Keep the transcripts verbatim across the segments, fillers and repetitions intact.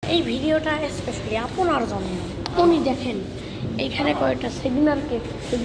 এই ভিডিওটা স্পেশালি আপনার জন্য। উনি দেখেন এইখানে কয়টা সিগনাল কেক।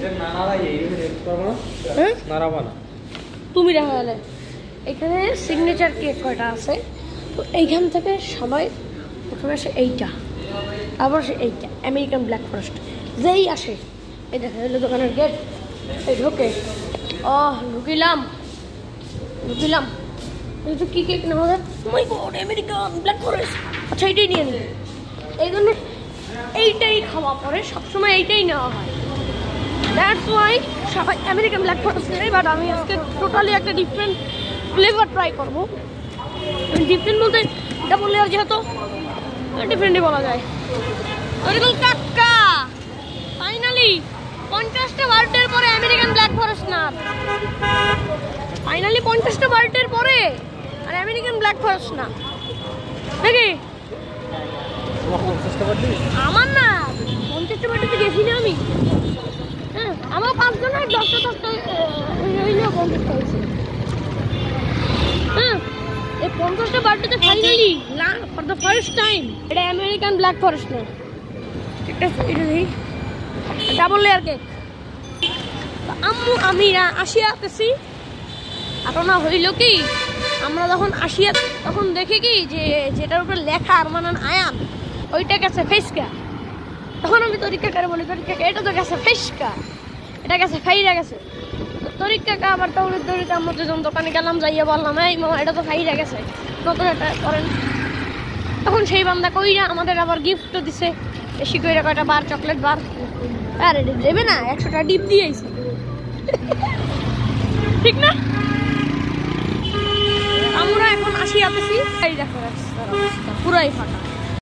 তুমি দেখা গেলে এখানে সিগনেচার কেক কয়টা আছে, তো এইখান থেকে সবাই প্রথমে আসে এইটা, আবার আসে এইটা আমেরিকান ব্ল্যাক ফরেস্ট। যেই আসে এই দেখা গেলো দোকানের গেট, এই ঢোকে ও ঢুকিলাম ঢুকিলাম তো কী কেক নেওয়া যায়, my god American black forest, আচ্ছা এইটাই নিয়ে নিই। এই জন্য এইটাই খাওয়া পরে সবসময় এইটাই নেওয়া হয়। দ্যাটস ওয়াই সবাই আমেরিকান ব্ল্যাক ফরেস্ট নেয়। বাট আমি আজকে টোটালি একটা ডিফারেন্ট ফ্লেভার ট্রাই করবো। ডিফারেন্ট বলতে এটা বললে আর যেহেতু ডিফারেন্টই বলা যায়। ওরকম কাকা ফাইনালি পঞ্চাশটা বার্থডের পরে আমেরিকান ব্ল্যাক ফরেস্ট না, ফাইনালি পঞ্চাশটা বার্থডের পরে আর আমেরিকান ব্ল্যাক ফরেস্ট না নাকি আমার না। পঞ্চাশটা বার্থডেতে গেছি না আমি, হ্যাঁ আমার পাঁচজন আর দশটা দশটা হইলেও পঞ্চাশটা হয়েছে। হ্যাঁ এই পঞ্চাশটা বার্থডেতে ফাইনালি না ফর দ্য ফার্স্ট টাইম এটা আমেরিকান ব্ল্যাক ফরেস্ট না, একটা এটা দেখি ডাবল লেয়ার কেক। আম্মু আমি আসিয়া আসতেছি, আপনার হইল কি আমরা যখন আসিয়া তখন দেখি কি যে যেটার উপরে লেখা আর মানান আয়ান ওইটা গেছে ফেসকা। তখন আমি তরিক কাকারে বলি তরিক কাকা এটা তো গেছে ফেসকা, এটা গেছে ফাইরা গেছে। তরিক কাকা আবার দৌড়ির দৌড়ির আমরা দুজন দোকানে গেলাম, যাইয়া বললাম এই মামা এটা তো ফাইরা গেছে নতুন একটা করেন। তখন সেই বান্দা কইরা আমাদের আবার গিফটও দিছে, বেশি কইরা কয়টা বার চকলেট বার। আরে দেবে না, একশোটা ডিপ দিয়েছে ঠিক না। আমরা এখন আসি আসতেছি এই দেখো রাস্তার অবস্থা পুরাই ফাঁকা।